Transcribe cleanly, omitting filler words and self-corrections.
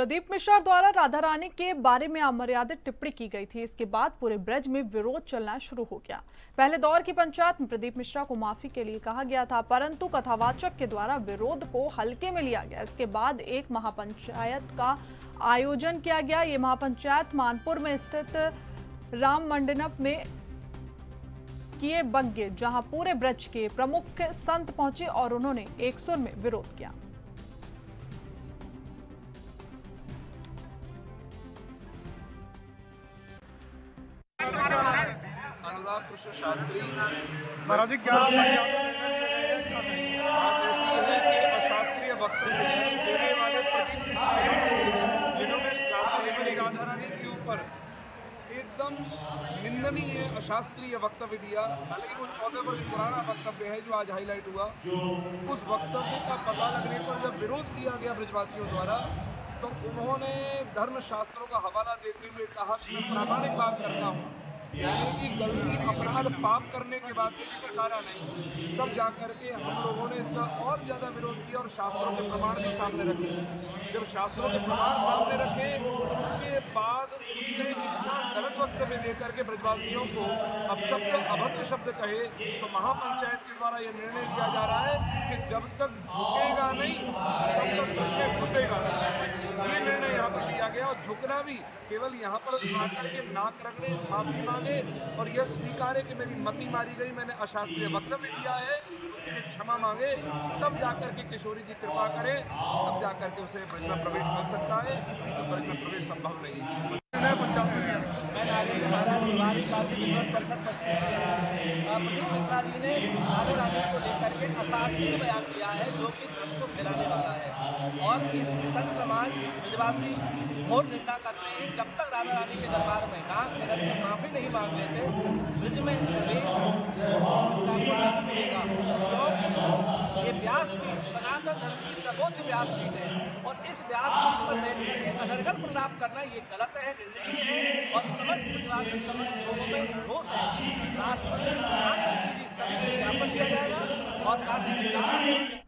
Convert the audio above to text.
प्रदीप मिश्रा द्वारा राधा रानी के बारे में अमर्यादित टिप्पणी की गई थी। इसके बाद पूरे ब्रज में विरोध चलना शुरू हो गया। पहले दौर की पंचायत में प्रदीप मिश्रा को माफी के लिए कहा गया था, परंतु कथावाचक के द्वारा विरोध को हल्के में लिया गया। इसके बाद एक महापंचायत का आयोजन किया गया। ये महापंचायत मानपुर में स्थित राम मंडप में किए बग्गे, जहां पूरे ब्रज के प्रमुख संत पहुंचे और उन्होंने एक सुर में विरोध किया। अनुराग कृष्ण शास्त्री महाराज जी क्या ऐसी है कि अशास्त्रीय वक्तव्य देने वाले प्रदीप मिश्रा जिन्होंने राजेश्वरी राधा रानी के ऊपर एकदम निंदनीय अशास्त्रीय वक्तव्य दिया। हालांकि वो 14 वर्ष पुराना वक्तव्य है जो आज हाईलाइट हुआ। उस वक्तव्य का पता लगने पर जब विरोध किया गया ब्रजवासियों द्वारा, तो उन्होंने धर्म शास्त्रों का हवाला देते हुए कहा कि मैं प्रामाणिक बात करता हूँ, यानी कि गलती अपराध पाप करने के बाद भी स्वीकारा नहीं। तब जाकर के हम लोगों ने इसका और ज़्यादा विरोध किया और शास्त्रों के प्रमाण भी सामने रखे। जब शास्त्रों के प्रमाण सामने रखे, उसके बाद उसने इतना गलत वक्तव्य देकर के ब्रजवासियों को अपशब्द अभद्र शब्द कहे, तो महापंचायत के द्वारा यह निर्णय लिया जा रहा है कि जब तक झुकेगा नहीं तब तक ब्रज में घुसेगा नहीं। ये निर्णय यहाँ पर लिया गया और झुकना भी केवल यहाँ पर आकर के नाक रगड़े, माफी मांगे और यह स्वीकारे कि मेरी मति मारी गई, मैंने अशास्त्रीय वक्तव्य दिया है, उसके लिए क्षमा मांगे, तब जाकर के किशोरी जी कृपा करें, तब जाकर के उसे ब्रज में प्रवेश मिल सकता है, नहीं तो ब्रज में प्रवेश संभव नहीं है। मैं नागरिक महाराज निवारी काशी विद्वत परिषद प्रदीप मिश्रा जी ने राधा रानी को लेकर के अशास्त्रीय बयान दिया है, जो कि धर्म को फैलाने वाला है और इसकी संत समाज ब्रजवासी घोर निंदा करते हैं। जब तक राधा रानी के दरबार में नाक रगड़ के माफी नहीं मांग लेते, ब्रज में प्रवेश मिलेगा, क्योंकि ये व्यासपीठ सनातन धर्म की सर्वोच्च व्यासपीठ है और इस व्यासपीठ पर बैठ करके अनर्गल प्रलाप करना ये गलत है, निंदनीय है और समस्त ब्रजवासी समस्त लोगों में रोष है। राष्ट्रपति प्रधानमंत्री जी से ज्ञापन किया जाएगा और काशी विद्वत परिषद